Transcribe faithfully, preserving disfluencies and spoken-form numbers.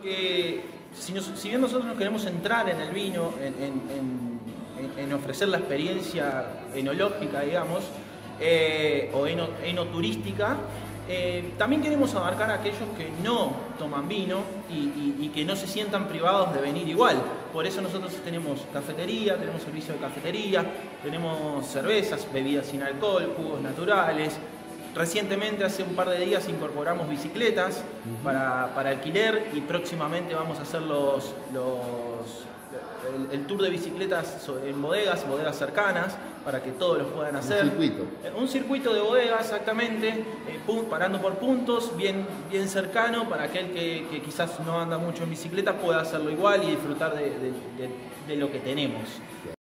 Que si, nos, si bien nosotros nos queremos centrar en el vino, en, en, en, en ofrecer la experiencia enológica, digamos, eh, o eno, enoturística, eh, también queremos abarcar a aquellos que no toman vino y, y, y que no se sientan privados de venir igual. Por eso nosotros tenemos cafetería, tenemos servicio de cafetería, tenemos cervezas, bebidas sin alcohol, jugos naturales. Recientemente, hace un par de días, incorporamos bicicletas uh-huh. para, para alquiler y próximamente vamos a hacer los, los, el, el tour de bicicletas en bodegas, bodegas cercanas, para que todos los puedan hacer. Un circuito. Un circuito de bodegas, exactamente, eh, parando por puntos, bien, bien cercano, para aquel que, que quizás no anda mucho en bicicleta pueda hacerlo igual y disfrutar de, de, de, de lo que tenemos.